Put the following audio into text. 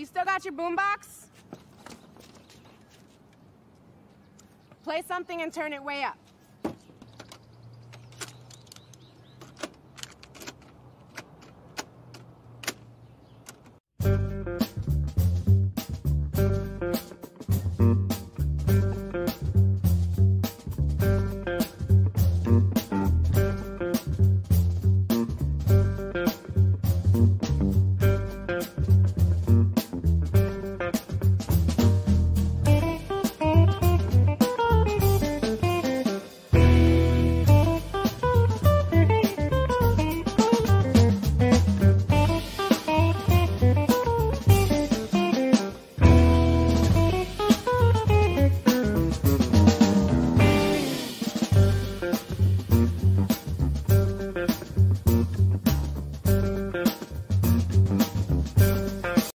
You still got your boombox? Play something and turn it way up.